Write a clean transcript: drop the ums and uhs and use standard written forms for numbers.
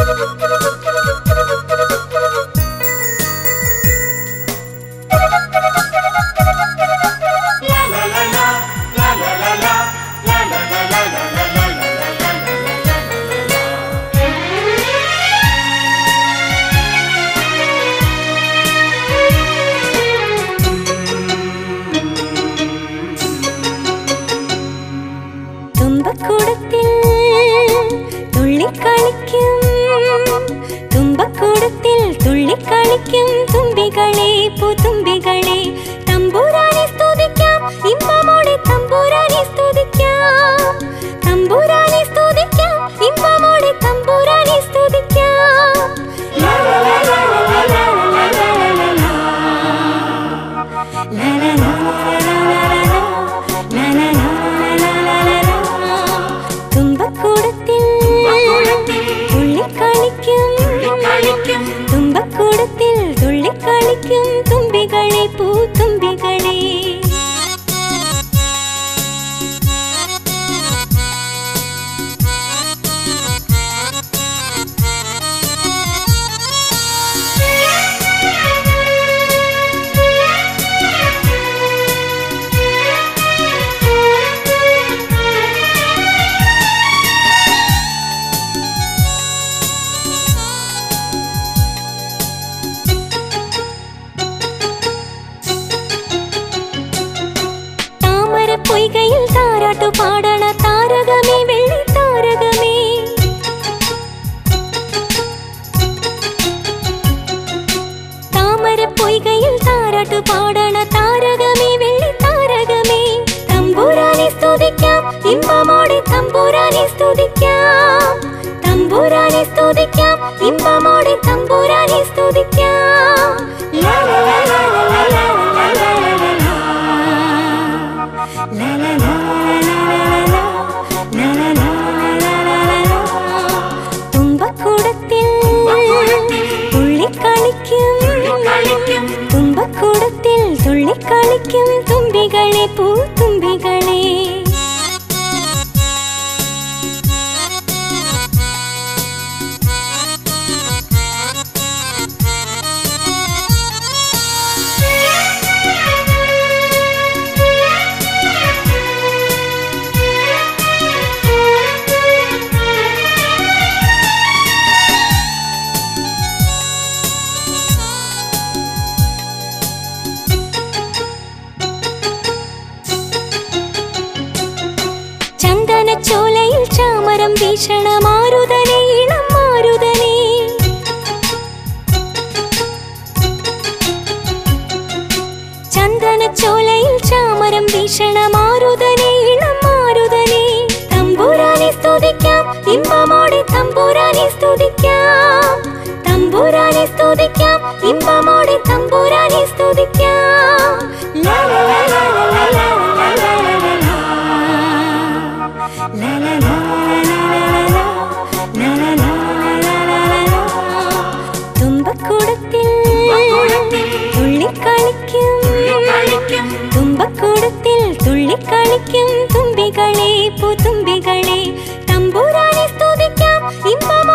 തുമ്പികളെ പൂത്തുമ്പികളെ തമ്പുരാനെ സ്തുതിക്കാം ഇമ്പമോടെ തമ്പുരാനെ സ്തുതിക്കാം തമ്പുരാനെ സ്തുതിക്കാം ഇമ്പമോടെ തമ്പുരാനെ സ്തുതിക്കാം ലാ ലാ ലാ ലാ ലാ ലാ ലാ ലാ തുമ്പക്കൂടത്തിൽ തുള്ളിക്കളിക്കും തുമ്പക്കൂടത്തിൽ തുള്ളിക്കളിക്കും തുമ്പികളെ പൂത്തുമ്പികളെ പൊയ്കയിൽ താരാട്ടു പാടണ താരകമേ വെള്ളി താരകമേ താമര പൊയ്കയിൽ താരാട്ടു പാടണ താരകമേ വെള്ളി താരകമേ തമ്പുരാനെ സ്തുതിക്കാം ഇമ്പമോടെ തമ്പുരാനെ സ്തുതിക്കാം തമ്പുരാനെ സ്തുതിക്കാം ഇമ്പമോടെ തമ്പുരാനെ സ്തുതിക്കാം ലാ ലാ ലാ ലാ ലാ ലാ ലാ തുമ്പക്കൂടത്തിൽ തുള്ളിക്കളിക്കും തുമ്പക്കൂടത്തിൽ തുള്ളിക്കളിക്കും തുമ്പികളെ പൂത്തുമ്പികളെ ചോലയിൽ ചാമരം വീക്ഷണ മാരുതനെ ഇളം മാരുതനെ ചന്ദന ചോലയിൽ ചാമരം വീക്ഷണ മാരുതനെ ഇളം മാരുതനെ തമ്പുരാനെ സ്തുതിക്കാം ഇമ്പമോടെ തമ്പുരാനെ സ്തുതിക്കാം തമ്പുരാനെ സ്തുതിക്കാം ഇമ്പമോടെ തമ്പുരാനെ സ്തുതിക്കാം ലാ ലാ ലാ ലാ ലാ ലാ തുമ്പക്കൂടത്തിൽ തുള്ളിക്കളിക്കും തുമ്പക്കൂടത്തിൽ തുള്ളിക്കളിക്കും തുമ്പികളെ പൂത്തുമ്പികളെ തമ്പുരാനെ സ്തുതിക്കാം ഇമ്പമോടെ